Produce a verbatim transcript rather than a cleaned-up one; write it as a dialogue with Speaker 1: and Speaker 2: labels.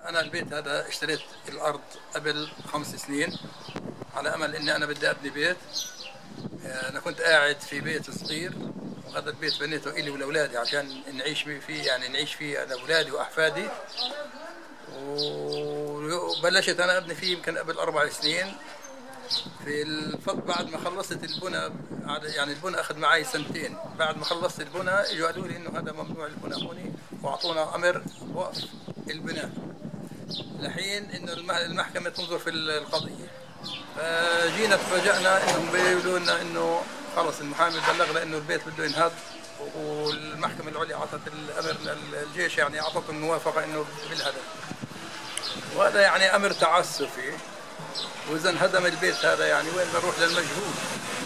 Speaker 1: أنا البيت هذا اشتريت الأرض قبل خمس سنين على أمل إني أنا بدي أبني بيت. أنا كنت قاعد في بيت صغير، وهذا البيت بنيته إلي ولأولادي عشان نعيش فيه، يعني نعيش فيه أنا وأولادي وأحفادي. وبلشت أنا أبني فيه يمكن قبل أربع سنين. في الفضل بعد ما خلصت البناء، يعني البناء أخذ معي سنتين. بعد ما خلصت البناء اجوا قالوا لي إنه هذا ممنوع البناء هون، وأعطونا أمر وقف البناء لحين إنه المحكمة تنظر في القضية. فجينا تفاجأنا إنهم بيقولوا لنا إنه خلص المحامي بلغنا إنه البيت بده ينهد، والمحكمة العليا أعطت الأمر للجيش، يعني أعطت الموافقة إنه بالهدم. وهذا يعني أمر تعسفي، وإذا انهدم البيت هذا يعني وين بنروح للمجهول؟